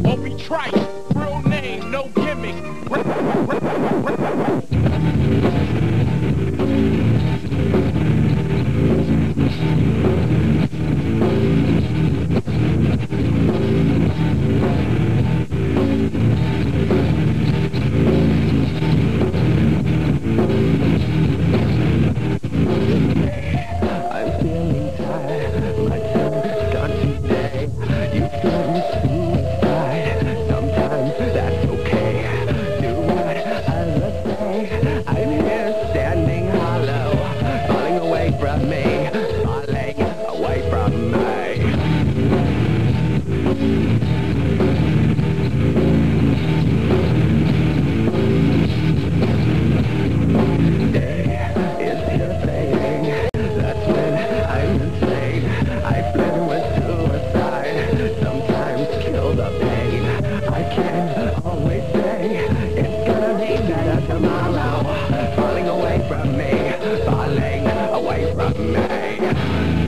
or be trite. Real name, no gimmick. I'm feeling tired, my time's gone today. You threaten suicide, sometimes that's okay. Do what others say, I'm here standing hollow, falling away from me, falling away from me. Tomorrow, falling away from me, falling away from me.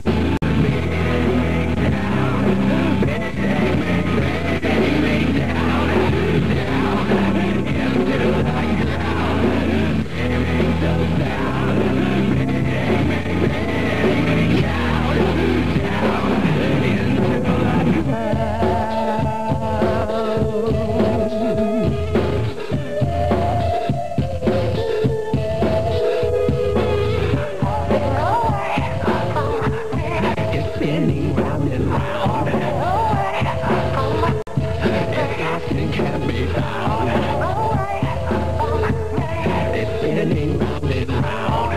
Spinning round and round, it's lost and can't be found. It's spinning round and round.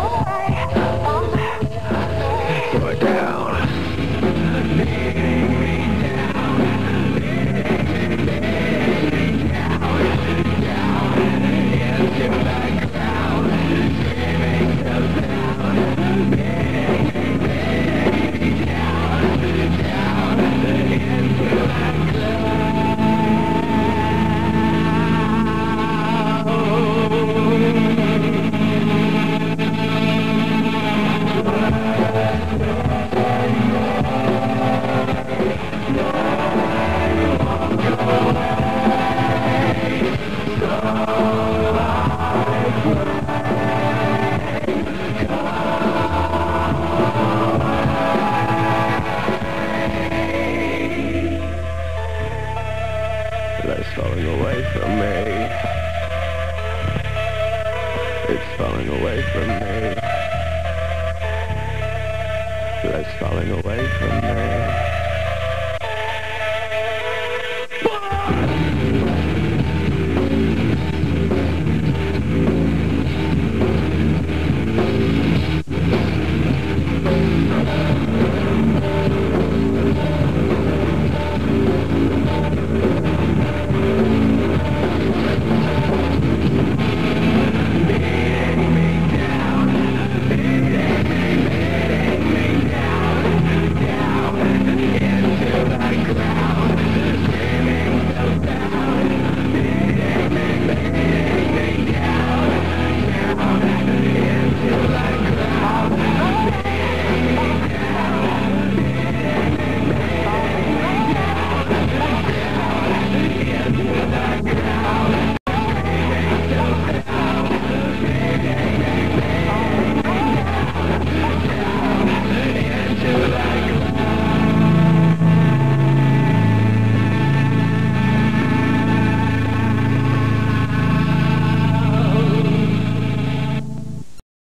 Slow it down. Beating me down, beating me down into the ground, screaming so loud, beating me down into the ground. It's falling away from me. It's falling away from me. It's falling away from me.